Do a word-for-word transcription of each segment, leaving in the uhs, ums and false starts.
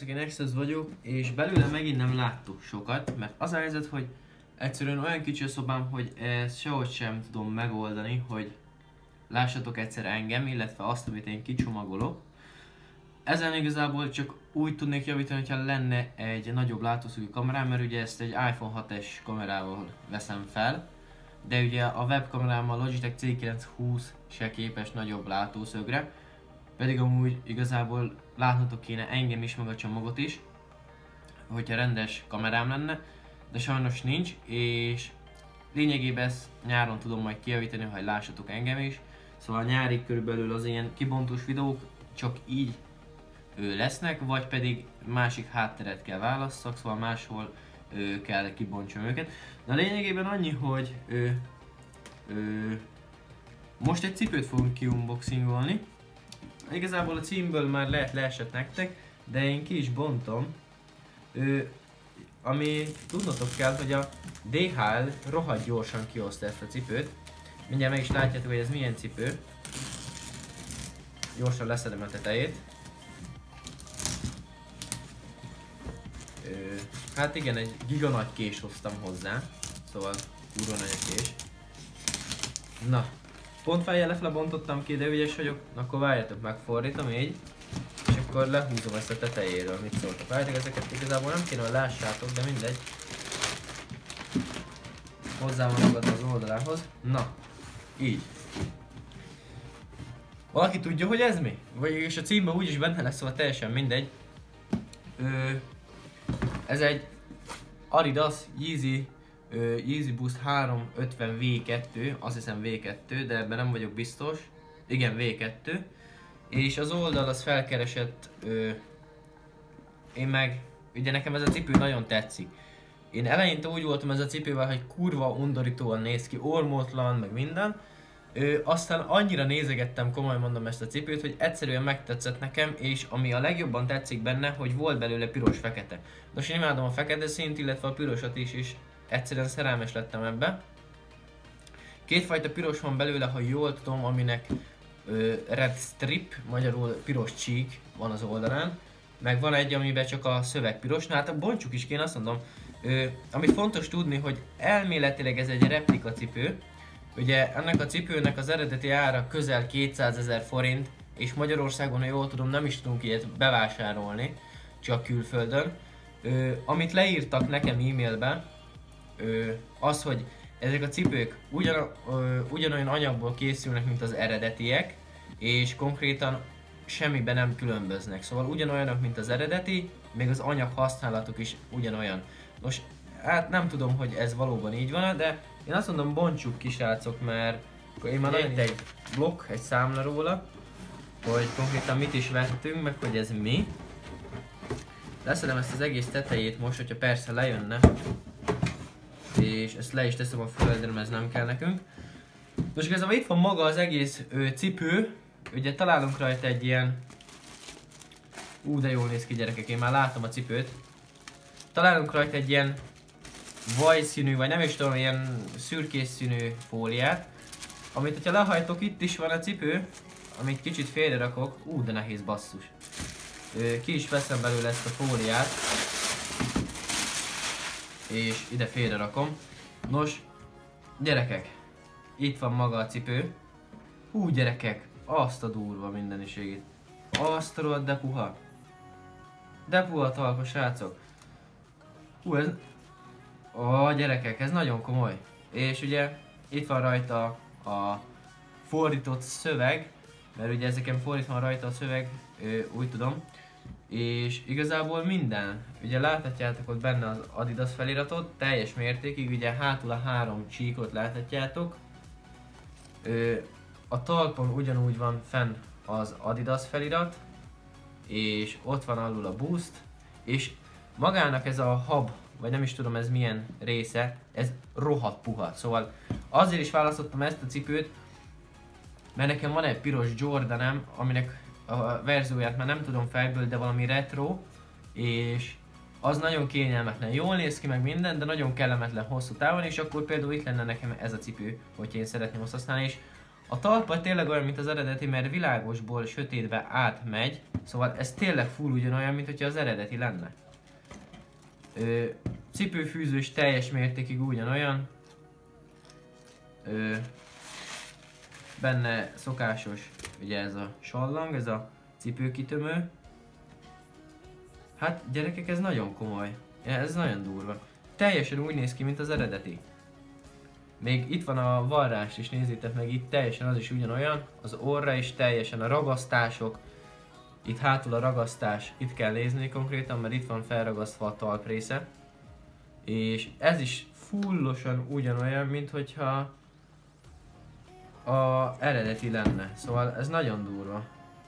Sziasztok, én Exodus vagyok, és belőle megint nem láttuk sokat, mert az a helyzet, hogy egyszerűen olyan kicsi a szobám, hogy ezt sehogy sem tudom megoldani, hogy lássatok egyszer engem, illetve azt, amit én kicsomagolok. Ezen igazából csak úgy tudnék javítani, hogyha lenne egy nagyobb látószögű kamerám, mert ugye ezt egy iPhone hat es kamerával veszem fel, de ugye a webkamerám a Logitech C kilencszázhúsz se képes nagyobb látószögre, pedig amúgy igazából látnotok kéne engem is, meg a csomagot is, hogyha rendes kamerám lenne, de sajnos nincs, és lényegében ezt nyáron tudom majd kijavítani, hogy lássatok engem is. Szóval nyárig körülbelül az ilyen kibontós videók csak így ő, lesznek, vagy pedig másik hátteret kell válasszak, szóval máshol ő, kell kibontsam őket. De lényegében annyi, hogy ő, ő, most egy cipőt fogunk kiunboxingolni. Igazából a címből már lehet leesett nektek, de én ki is bontom. Ő, ami tudnotok kell, hogy a dé há el rohadt gyorsan kioszta ezt a cipőt. Mindjárt meg is látjátok, hogy ez milyen cipő. Gyorsan leszedem a tetejét. Ö, hát igen, egy giga nagy kés hoztam hozzá. Szóval kurva nagy a kés. Na, pont fejjel lefele bontottam ki, de ügyes vagyok, akkor várjátok, megfordítom így. És akkor lehúzom ezt a tetejéről, mit szóltok. Várjátok, ezeket igazából nem kéne, hogy lássátok, de mindegy. Hozzá van magad az oldalához. Na, így. Valaki tudja, hogy ez mi? Vagy és a címben úgyis benne lesz, szóval teljesen mindegy. Ö, ez egy Adidas Yeezy, ö, Yeezy Boost háromszázötven vé kettő, azt hiszem vé kettő, de ebben nem vagyok biztos. Igen, vé kettő. És az oldal az felkeresett, ö, én meg, ugye nekem ez a cipő nagyon tetszik. Én eleinte úgy voltam ez a cipővel, hogy kurva undorítóan néz ki, ormótlan, meg minden. Ö, aztán annyira nézegettem, komolyan mondom, ezt a cipőt, hogy egyszerűen megtetszett nekem, és ami a legjobban tetszik benne, hogy volt belőle piros-fekete. Nos, én imádom a fekete színt, illetve a pirosat is, és egyszerűen szerelmes lettem ebbe. Kétfajta piros van belőle, ha jól tudom, aminek ö, red strip, magyarul piros csík van az oldalán. Meg van egy, amiben csak a szöveg piros, na hát a bontsuk is kéne, azt mondom. Ö, amit fontos tudni, hogy elméletileg ez egy replika cipő. Ugye ennek a cipőnek az eredeti ára közel kétszázezer forint, és Magyarországon, ha jól tudom, nem is tudunk ilyet bevásárolni, csak külföldön. Ö, amit leírtak nekem e-mailben, ö, az, hogy ezek a cipők ugyan, ö, ugyanolyan anyagból készülnek, mint az eredetiek, és konkrétan semmiben nem különböznek. Szóval ugyanolyanok, mint az eredeti, még az anyag használatuk is ugyanolyan. Nos, hát nem tudom, hogy ez valóban így van, de én azt mondom, bontsuk ki, srácok, mert én már nagyon egy blokk, egy számla róla, hogy konkrétan mit is vettünk, meg hogy ez mi. Leszedem ezt az egész tetejét most, hogyha persze lejönne. És ezt le is teszem a földre, mert ez nem kell nekünk. Most igazából itt van maga az egész ö, cipő. Ugye találunk rajta egy ilyen... Ú, de jól néz ki, gyerekek, én már látom a cipőt. Találunk rajta egy ilyen vajszínű, vagy nem is tudom, ilyen szürkés színű fóliát. Amit, hogyha lehajtok, itt is van a cipő, amit kicsit félre rakok. Ú, de nehéz, basszus. Ö, ki is veszem belőle ezt a fóliát. És ide félre rakom. Nos, gyerekek, itt van maga a cipő. Hú, gyerekek, azt a durva mindeniségét. Azt a rohadt de puha. De puha talpa, srácok. Hú, ez... Ó, gyerekek, ez nagyon komoly. És ugye itt van rajta a fordított szöveg, mert ugye ezeken fordítva van rajta a szöveg, úgy tudom. És igazából minden, ugye láthatjátok ott benne az Adidas feliratot, teljes mértékig, ugye hátul a három csíkot láthatjátok. A talpon ugyanúgy van fenn az Adidas felirat, és ott van alul a Boost, és magának ez a hub, vagy nem is tudom ez milyen része, ez rohadt puha. Szóval azért is választottam ezt a cipőt, mert nekem van egy piros Jordanem, aminek a verzióját már nem tudom fejből, de valami retro, és az nagyon kényelmetlen. Jól néz ki meg minden, de nagyon kellemetlen hosszú távon, és akkor például itt lenne nekem ez a cipő, hogyha én szeretném azt használni, és A talpa tényleg olyan, mint az eredeti, mert világosból sötétbe átmegy, szóval ez tényleg full ugyanolyan, mint hogyha az eredeti lenne. Ö, cipőfűző is teljes mértékig ugyanolyan. Ö, benne szokásos, ugye ez a sallang, ez a cipőkitömő. Hát gyerekek, ez nagyon komoly. Ez nagyon durva. Teljesen úgy néz ki, mint az eredeti. Még itt van a varrás is, nézzétek meg, itt teljesen az is ugyanolyan. Az orra is teljesen, a ragasztások. Itt hátul a ragasztás, itt kell nézni konkrétan, mert itt van felragasztva a talprésze. És ez is fullosan ugyanolyan, mint hogyha a eredeti lenne. Szóval ez nagyon durva.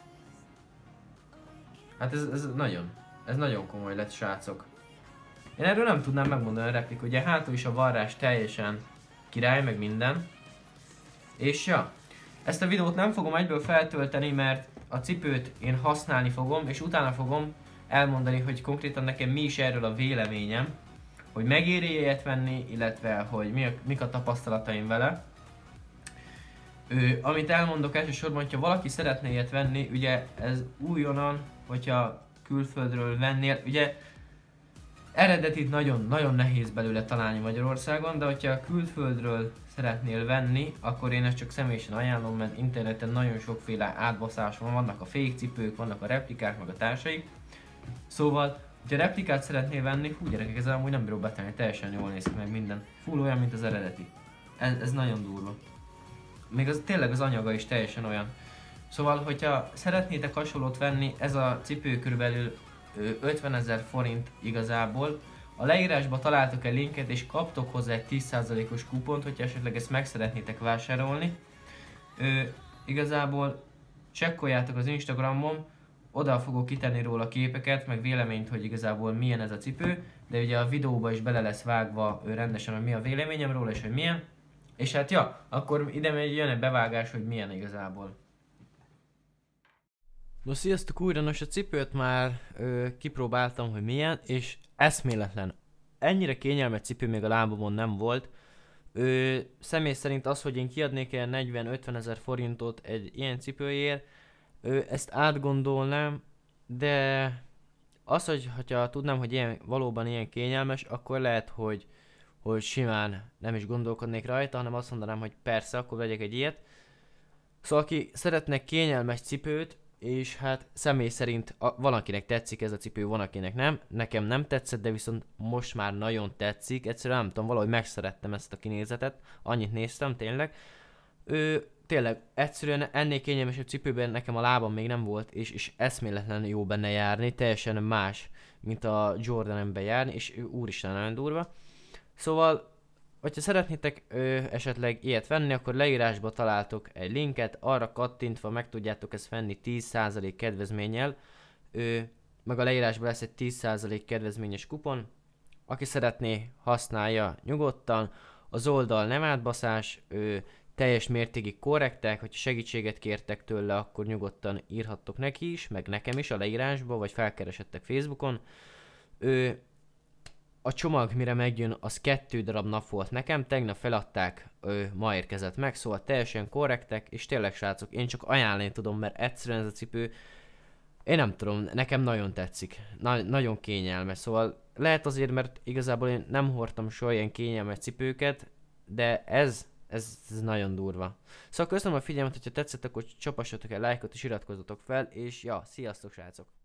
Hát ez, ez nagyon, ez nagyon komoly lett, srácok. Én erről nem tudnám megmondani a replik, ugye hátul is a varrás teljesen király, meg minden. És ja, ezt a videót nem fogom egyből feltölteni, mert a cipőt én használni fogom, és utána fogom elmondani, hogy konkrétan nekem mi is erről a véleményem, hogy megéri ilyet venni, illetve hogy mi a, mik a tapasztalataim vele. Ő, amit elmondok elsősorban, hogyha valaki szeretné ilyet venni, ugye ez újonnan, hogyha külföldről vennél, ugye eredetit nagyon-nagyon nehéz belőle találni Magyarországon, de hogyha külföldről szeretnél venni, akkor én ezt csak személyesen ajánlom, mert interneten nagyon sokféle átbaszás van, vannak a fake cipők, vannak a replikák, meg a társaik. Szóval, hogyha replikát szeretnél venni, hú gyerekek, ez amúgy nem bírok betenni, teljesen jól néz ki meg minden. Full olyan, mint az eredeti. Ez, ez nagyon durva. Még az, tényleg az anyaga is teljesen olyan. Szóval, hogyha szeretnétek hasonlót venni, ez a cipő körülbelül ötvenezer forint igazából. A leírásban találtok egy linket és kaptok hozzá egy tíz százalékos kupont, hogyha esetleg ezt meg szeretnétek vásárolni. Ö, igazából csekkoljátok az Instagramon, oda fogok kitenni róla képeket, meg véleményt, hogy igazából milyen ez a cipő, de ugye a videóba is bele lesz vágva ö, rendesen, hogy mi a véleményem róla és hogy milyen. És hát ja, akkor ide megy, jön egy bevágás, hogy milyen igazából. No, sziasztok újra, nos a cipőt már ö, kipróbáltam, hogy milyen, és eszméletlen. Ennyire kényelmes cipő még a lábamon nem volt. Ö, személy szerint az, hogy én kiadnék ilyen negyven-ötven ezer forintot egy ilyen cipőért, ö, ezt átgondolnám, de az, hogy ha tudnám, hogy ilyen, valóban ilyen kényelmes, akkor lehet, hogy, hogy simán nem is gondolkodnék rajta, hanem azt mondanám, hogy persze, akkor vegyek egy ilyet. Szóval aki szeretne kényelmes cipőt, és hát személy szerint a, van akinek tetszik ez a cipő, van akinek nem. Nekem nem tetszett, de viszont most már nagyon tetszik. Egyszerűen nem tudom, valahogy megszerettem ezt a kinézetet. Annyit néztem, tényleg. Ő, tényleg, egyszerűen ennél kényelmesebb cipőben nekem a lábam még nem volt, és, és eszméletlen jó benne járni. Teljesen más, mint a Jordan-ben járni, és úristen, nagyon durva. Szóval, hogyha szeretnétek ö, esetleg ilyet venni, akkor leírásba találtok egy linket, arra kattintva meg tudjátok ezt venni tíz százalék kedvezménnyel, ö, meg a leírásban lesz egy tíz százalék kedvezményes kupon. Aki szeretné, használja nyugodtan, az oldal nem átbaszás, ö, teljes mértékig korrektek, hogyha segítséget kértek tőle, akkor nyugodtan írhattok neki is, meg nekem is a leírásba, vagy felkeresettek Facebookon. Ö, A csomag, mire megjön, az kettő darab nap volt nekem, tegnap feladták, ö, ma érkezett meg, szóval teljesen korrektek, és tényleg srácok, én csak ajánlani tudom, mert egyszerűen ez a cipő, én nem tudom, nekem nagyon tetszik, Na, nagyon kényelmes, szóval lehet azért, mert igazából én nem hordtam soha ilyen kényelmes cipőket, de ez, ez, ez nagyon durva. Szóval köszönöm a figyelmet, hogyha tetszett, akkor csapassatok el lájkot és iratkozzatok fel, és ja, sziasztok srácok!